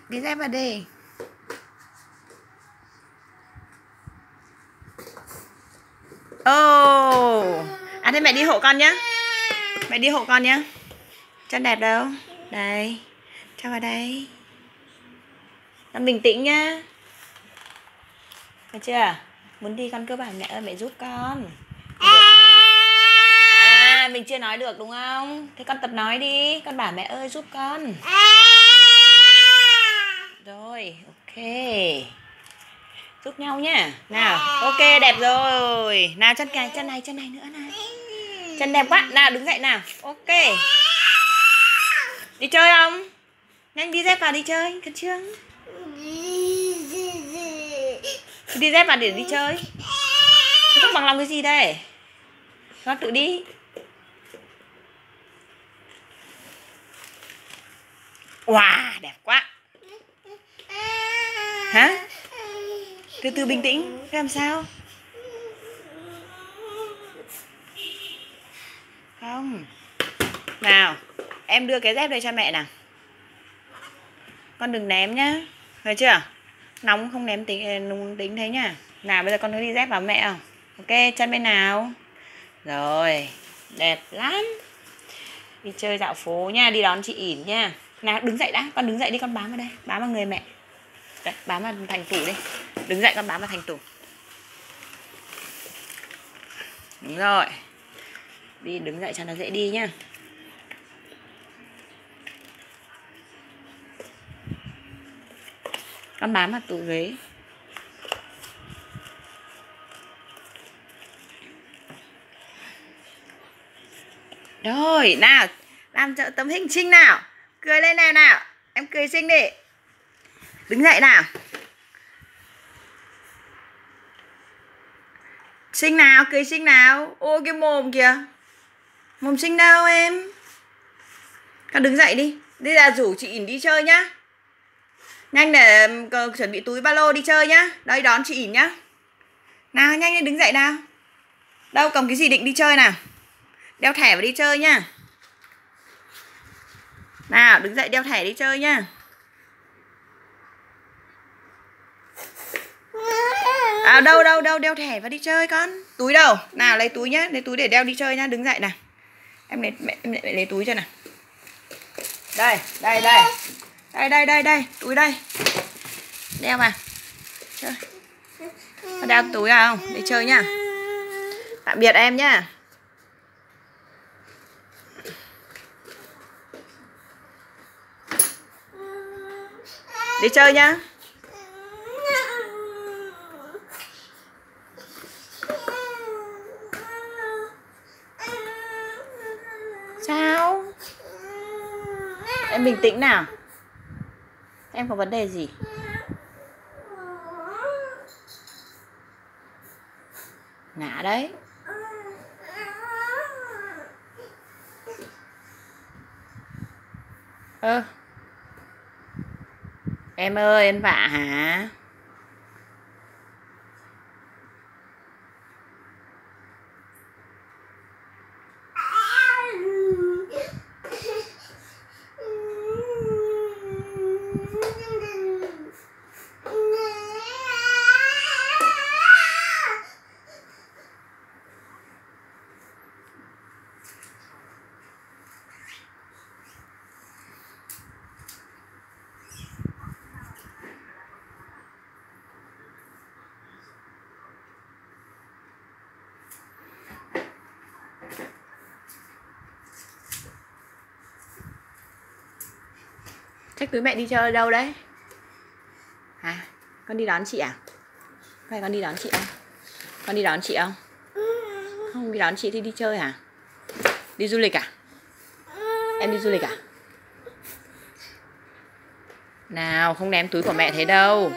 Đi dép vào đi. À thế mẹ đi hộ con nhá. Mẹ đi hộ con nhá. Chân đẹp đâu? Đây. Cho vào đây. Con bình tĩnh nhá. Được chưa? Muốn đi con cứ bảo mẹ ơi mẹ giúp con. À mình chưa nói được đúng không? Thế con tập nói đi. Con bảo mẹ ơi giúp con. Rồi, ok. Giúp nhau nhá. Nào, ok đẹp rồi. Nào chân này nữa này. Chân đẹp quá. Nào đứng dậy nào. Ok. Đi chơi không? Nhanh đi dép vào đi chơi, Cân Trương. Đi dép vào để đi chơi. Không bằng lòng cái gì đây? Con tự đi. Wow, đẹp quá. Hả? Từ từ bình tĩnh, làm sao? Không. Nào, em đưa cái dép đây cho mẹ nào. Con đừng ném nhá. Thấy chưa? Nóng không ném tính thế nhá. Nào bây giờ con có đi dép vào mẹ không? Ok, chân bên nào? Rồi, đẹp lắm. Đi chơi dạo phố nha, đi đón chị ỉn nha. Nào đứng dậy đã, con đứng dậy đi, con bám vào đây, bám vào người mẹ. Đấy, bám vào thành tủ đi. Đứng dậy con bám vào thành tủ. Đúng rồi. Đi đứng dậy cho nó dễ đi nhá. Con bám vào tủ ghế. Rồi, nào, làm cho tấm hình xinh nào. Cười lên này nào. Em cười xinh đi. Đứng dậy nào. Xinh nào, cười xinh nào. Ô cái mồm kìa. Mồm xinh đâu em. Con đứng dậy đi. Đi là rủ chị ỉn đi chơi nhá. Nhanh để chuẩn bị túi ba lô đi chơi nhá. Đây đón chị ỉn nhá. Nào nhanh lên đứng dậy nào. Đâu cầm cái gì định đi chơi nào. Đeo thẻ và đi chơi nhá. Nào đứng dậy đeo thẻ đi chơi nhá. À đâu đeo thẻ và đi chơi con. Túi đâu? Nào lấy túi nhá, lấy túi để đeo đi chơi nhá, đứng dậy nào. Em lấy túi cho nào. Đây, túi đây. Đeo vào. Chơi. Có đeo túi à không? Đi chơi nhá. Tạm biệt em nhá. Đi chơi nhá. Sao? Em bình tĩnh nào. Em có vấn đề gì? Ngã đấy. Em ơi, em vạ hả? Chắc túi mẹ đi chơi đâu đấy? Hả? Con đi đón chị à? Phải con đi đón chị không? Con đi đón chị không? Không đi đón chị thì đi chơi hả? Đi du lịch à? Em đi du lịch à? Nào không ném túi của mẹ thế đâu.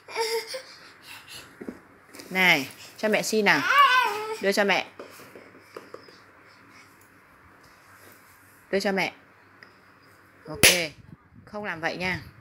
Này cho mẹ xin nào. Đưa cho mẹ. Đưa cho mẹ. Ok. Không làm vậy nha.